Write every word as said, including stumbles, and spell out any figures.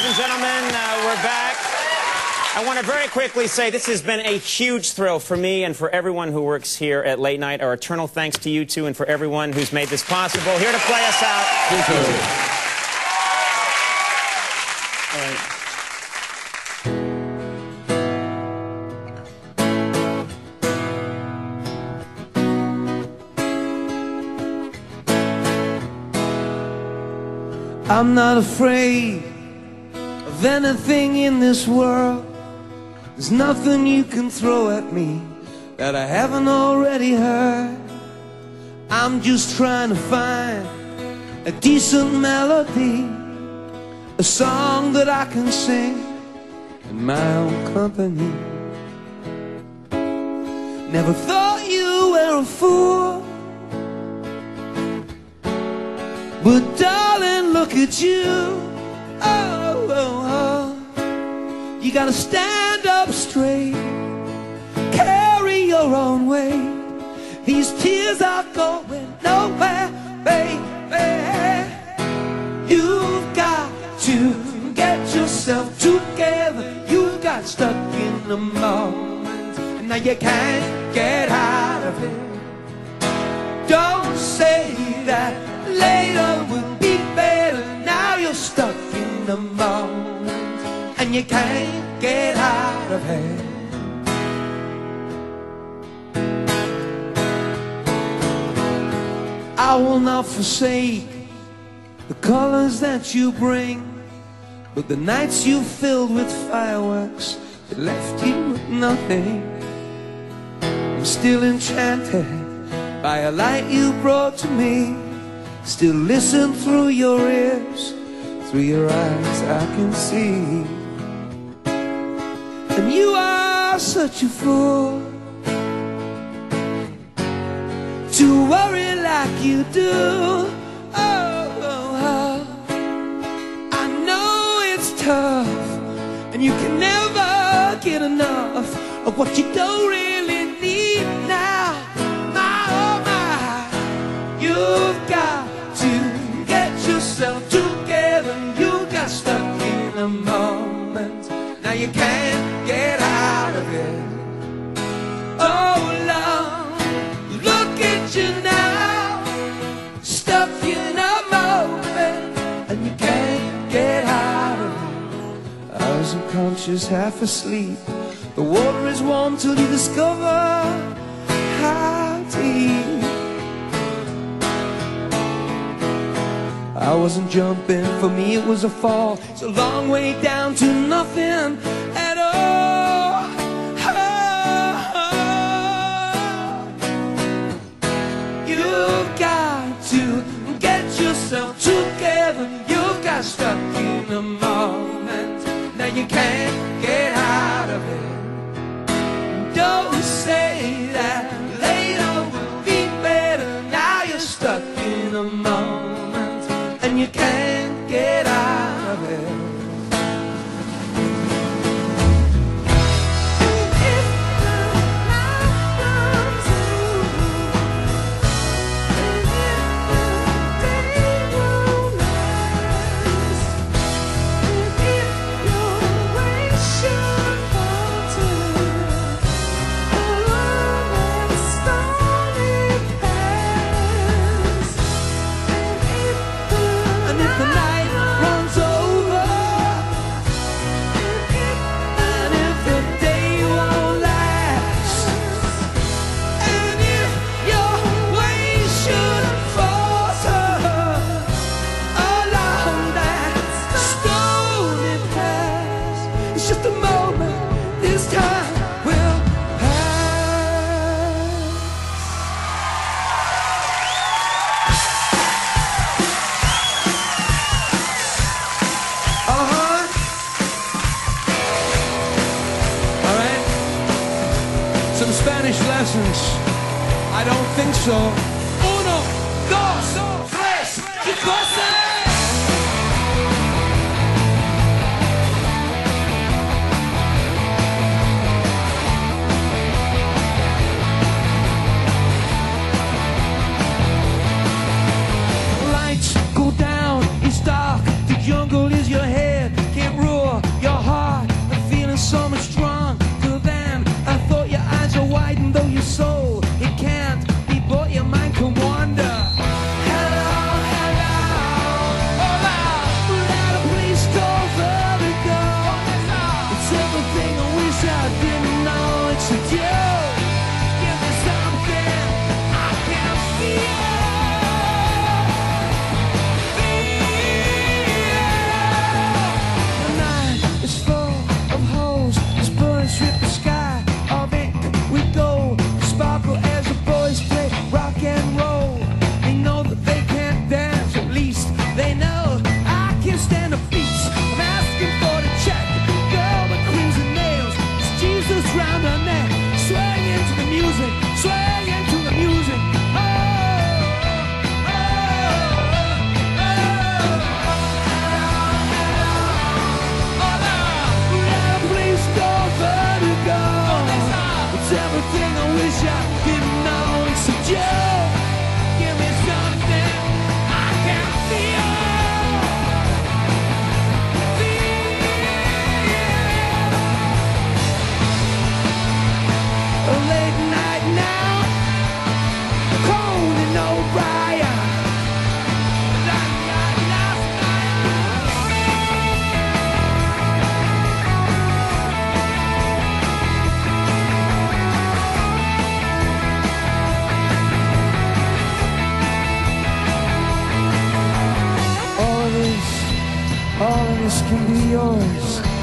and gentlemen, uh, we're back. I want to very quickly say this has been a huge thrill for me and for everyone who works here at Late Night. Our eternal thanks to you two and for everyone who's made this possible. Here to play us out. Thank you. All right. I'm not afraid of anything in this world. There's nothing you can throw at me that I haven't already heard. I'm just trying to find a decent melody, a song that I can sing in my own company. Never thought you were a fool, but darling, look at you. Oh, oh, oh. You gotta stand up straight, carry your own weight. These tears are going nowhere, baby. You've got to get yourself together. You got stuck in the moment, and now you can't get out of it. Don't say that later will be better. Now you're stuck in the moment, and you can't get out of it. I will not forsake the colors that you bring, but the nights you filled with fireworks that left you with nothing. I'm still enchanted by a light you brought to me. Still listen through your ears, through your eyes I can see. And you are such a fool to worry like you do. Oh, oh, oh. I know it's tough, and you can never get enough of what you don't really need now. My, oh my, you've got to get yourself together. You got stuck in a moment, now you can't get out of it. Oh Lord, look at you now, stuck in a moment, and you can't get out of it. I was unconscious, half asleep. The water is warm till you discover how deep. I wasn't jumping, for me it was a fall. It's a long way down to nothing at all. Oh, you've got to get yourself together. You've got stuck in a moment, now you can't get out of it. Don't say that later will be better. Now you're stuck in a moment, and you can't get out of it. Some Spanish lessons? I don't think so. Uno, dos, tres, ¿qué cosa? Lights go down, it's dark, the jungle is your head. Can't happiness can be yours.